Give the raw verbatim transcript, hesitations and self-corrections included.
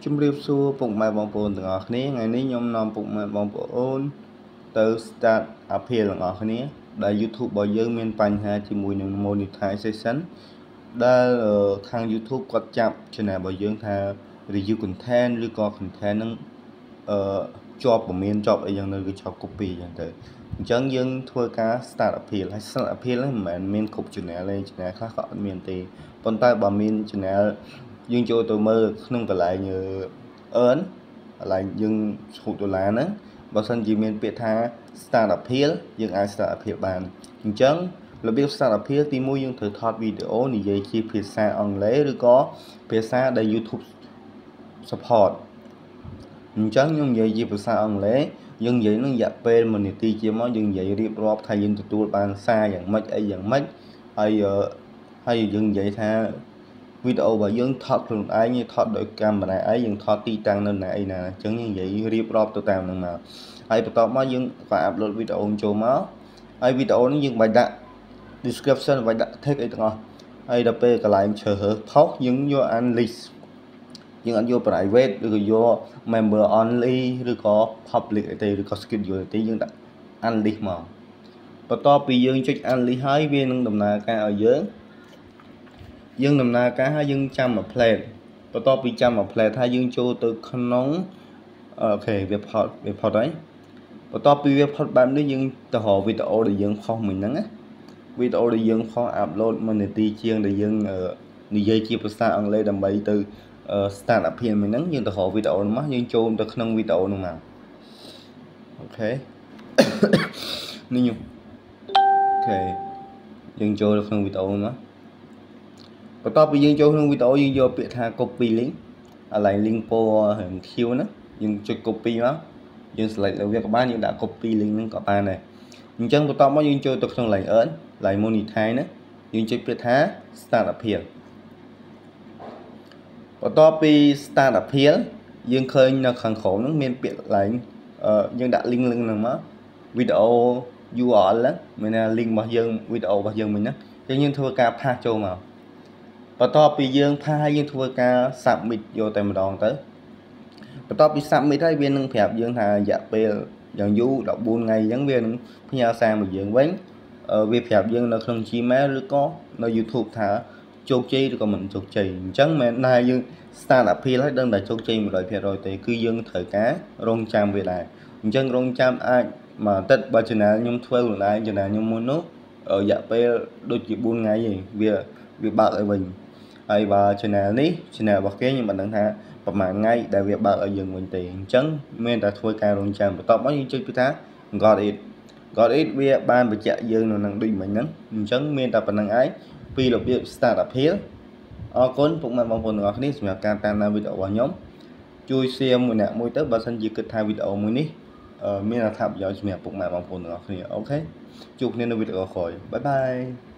Chúng riêng xua bụng mẹ bóng bồn từng ở khní ngày ní nhóm nằm bụng mẹ bóng bồn từ start appeal lần ở khní đại YouTube bao giờ miền Pành ha chỉ mùi nâng monetization đã thằng YouTube có chạm cho nên bao giờ thà review contentឬក៏ content នឹងជាប់ប្រមានជាប់អីយ៉ាងនៅគឺជាប់ copy យ៉ាងទៅអញ្ចឹងយើងធ្វើការ start appeal ហើយ start appeal ហ្នឹងមិនមែនមានគ្រប់ channel ទេ channel ខ្លះក៏អត់មានទេប៉ុន្តែបើមាន channel យើងចូលទៅមើលក្នុងកន្លែង earn កន្លែងយើងឈូតដុល្លារហ្នឹងបើសិនជាមានពាក្យថា start appeal យើងអាច start appeal បានអញ្ចឹងរបៀប start appeal ទីមួយយើងត្រូវថតវីដេអូនិយាយជាភាសាអង់គ្លេសឬក៏ភាសាដែល YouTube support អញ្ចឹងខ្ញុំនិយាយជាភាសាអង់គ្លេសយើងនិយាយនឹងរយៈពេលមួយនាទីជាមកយើងនិយាយរៀបរាប់ថាយើងទទួលបានសារយ៉ាងម៉េចអីយ៉ាងម៉េចហើយហើយយើងនិយាយថាវីដេអូរបស់យើងថតខ្លួនឯងថតដោយកាមេរ៉ាអីយើងថតទីតាំងនៅណាអីណាអញ្ចឹងយើងនិយាយរៀបរាប់ទៅតាមនឹងមកហើយបន្ទាប់មកយើងក៏អាប់ឡូតវីដេអូចូលមកហើយវីដេអូនេះយើងបាច់ដាក់ description បាច់ដាក់ text អីទាំងអស់ហើយដល់ពេលកន្លែងជ្រើសរើសផុសយើងយក unlist យើងអត់យក private ឬក៏យក member only ឬក៏ public អីទេឬក៏ schedule ទេយើងដាក់ unlist មកបន្ទាប់ពីយើងចុច unlist ហើយវានឹងដំណើរការឲ្យយើងយើងដំណើរការហើយយើងចាំមួយ plate បន្ទាប់ពីចាំមួយ plate ហើយយើងចូលទៅក្នុងអូខេវាផុតវាផុតហើយបន្ទាប់ពីវាផុតបែបនេះយើងទៅរកវីដេអូដែលយើងផុសមិញហ្នឹងណាវីដេអូដែលយើងផុស upload មួយនាទីជាងដែលយើងនិយាយជាភាសាអង់គ្លេសដើម្បីទៅ start appeal មិញហ្នឹងយើងទៅរកវីដេអូនោះមកយើងចូលទៅក្នុងវីដេអូនោះមកអូខេនេះខ្ញុំអូខេយើងចូលទៅក្នុងវីដេអូនោះមកបន្ទាប់ពីយើងចូលក្នុងវីដេអូយើងយកពាក្យថា copy link អាឡែង link ពណ៌រាងខៀវណាយើងចុច copy មកយើង select លើវាក៏បានយើងដាក់ copy link ហ្នឹងក៏បានដែរអញ្ចឹងបន្ទាប់មកយើងចូលទៅក្នុង line earn line monetize ណាយើងចុចពាក្យថា start appeal បន្ទាប់ពី start appeal យើងឃើញនៅខាងក្រោមហ្នឹងមានពាក្យ line យើងដាក់ link ហ្នឹងមកវីដេអូ ยู អារ អល ហ្នឹងមានថា link របស់យើងវីដេអូរបស់យើងមិញហ្នឹងអញ្ចឹងយើងធ្វើការ pass ចូលមកបន្ទាប់ពីយើង pass ហើយយើងធ្វើការ submit យកតែម្ដងទៅបន្ទាប់ពី submit ហើយវានឹងប្រាប់យើងថារយៈពេលយ៉ាងយូរដប់បួនថ្ងៃអញ្ចឹងវានឹងផ្ញើសារមកយើងវិញវាប្រាប់យើងនៅក្នុង Gmail ឬក៏នៅ YouTube ថាជោគជ័យឬក៏មិនជោគជ័យអញ្ចឹងមិនមែនថាយើង start appeal ហើយដឹងតែជោគជ័យ một trăm phần trăm ទេគឺយើងត្រូវការរងចាំវាដែរអញ្ចឹងរងចាំអាចមួយអាទិត្យបើ channel ខ្ញុំធ្វើខ្លួនឯង channel ខ្ញុំមុននោះរយៈពេលដូចជាបួនថ្ងៃឯងវាវាបើកឲ្យវិញហើយបើ channel នេះ channel របស់គេខ្ញុំមិនដឹងថាប្រហែលថ្ងៃដែលវាបើកឲ្យយើងវិញទេអញ្ចឹងមានតែធ្វើការរងចាំបន្ទាប់មកយើងចុចពីថា got it got it វាបានបញ្ជាក់យើងនៅនឹងដូចមិញហ្នឹងអញ្ចឹងមានតែប៉ុណ្្នឹងឯងពីរបៀប start appeal អរគុណពុកម៉ែបងប្អូនទាំងអស់គ្នាសម្រាប់ការតាមដានវីដេអូរបស់ខ្ញុំជួយ share មួយអ្នកមួយទៅបើសិនជាគិតថាវីដេអូមួយនេះមានអត្ថប្រយោជន៍សម្រាប់ពុកម៉ែបងប្អូនទាំងអស់គ្នាអូខេជួបគ្នានៅវីដេអូក្រោយបាយបាយ